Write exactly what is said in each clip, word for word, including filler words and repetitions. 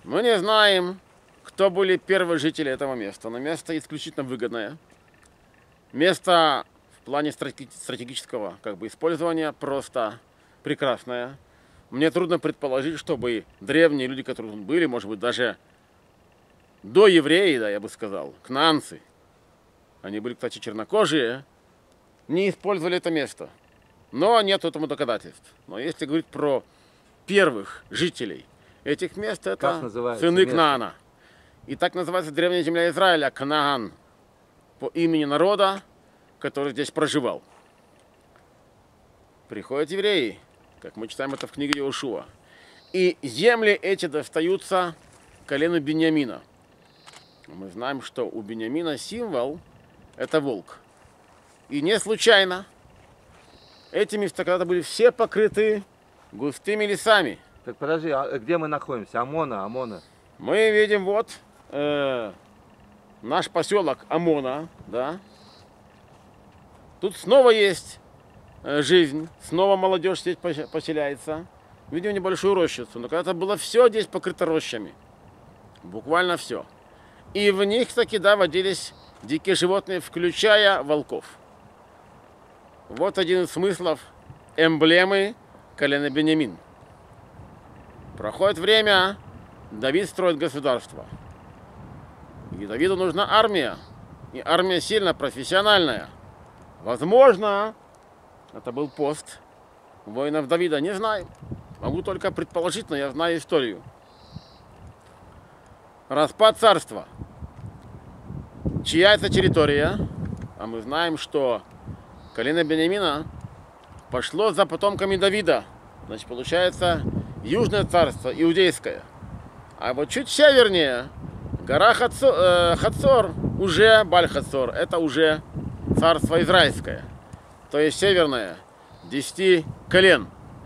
Мы не знаем, кто были первые жители этого места, но место исключительно выгодное. Место в плане стратегического как бы, использования просто прекрасное. Мне трудно предположить, чтобы древние люди, которые тут были, может быть, даже до евреи, да, я бы сказал, кнаанцы, они были, кстати, чернокожие, не использовали это место. Но нет этому доказательств. Но если говорить про первых жителей этих мест, это сыны Кнаана. И так называется древняя земля Израиля, Кнаан, по имени народа, который здесь проживал. Приходят евреи, как мы читаем это в книге Иошуа. И земли эти достаются колену Биньямина. Мы знаем, что у Биньямина символ – это волк. И не случайно эти места когда-то были все покрыты густыми лесами. Так подожди, а где мы находимся? Амона, Амона. Мы видим вот э, наш поселок Амона, да. Тут снова есть э, жизнь, снова молодежь здесь поселяется. Видим небольшую рощицу, но когда-то было все здесь покрыто рощами. Буквально все. И в них таки, да, водились дикие животные, включая волков. Вот один из смыслов эмблемы колена Биньямин. Проходит время, Давид строит государство. И Давиду нужна армия. И армия сильно профессиональная. Возможно, это был пост воинов Давида. Не знаю. Могу только предположить, но я знаю историю. Распад царства. Чья это территория? А мы знаем, что колено Биньямина пошло за потомками Давида. Значит, получается, Южное царство, Иудейское. А вот чуть севернее, гора Хацор, э, Хацор уже Баль-Хацор, это уже царство Израильское. То есть северное, десяти колен.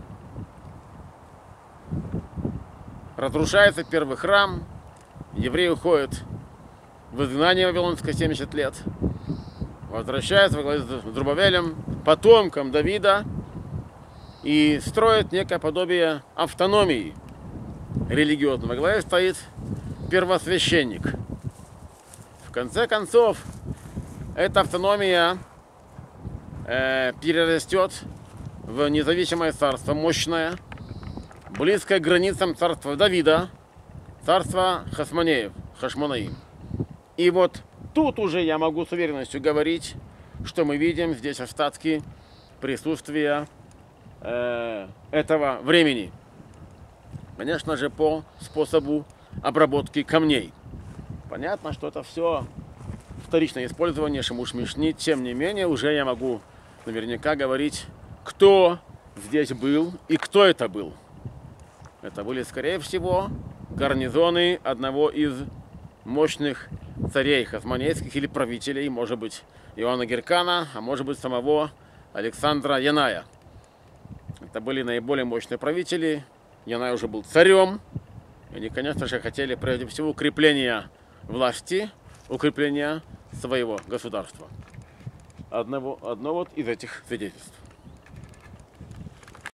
Разрушается первый храм, евреи уходят в изгнание вавилонское семьдесят лет. Возвращается во главе с Зрубавелем, потомком Давида, и строит некое подобие автономии религиозной. Во главе стоит первосвященник. В конце концов, эта автономия э, перерастет в независимое царство, мощное, близкое к границам царства Давида, царство Хасмонеев, Хашмонаим. И вот тут уже я могу с уверенностью говорить, что мы видим здесь остатки присутствия э, этого времени. Конечно же, по способу обработки камней. Понятно, что это все вторичное использование, шамуш мишни. Тем не менее, уже я могу наверняка говорить, кто здесь был и кто это был. Это были, скорее всего, гарнизоны одного из мощных царей хасмонейских или правителей, может быть, Иоанна Геркана, а может быть, самого Александра Яная. Это были наиболее мощные правители. Янай уже был царем. И они, конечно же, хотели прежде всего укрепления власти, укрепления своего государства. Одного, одно вот из этих свидетельств.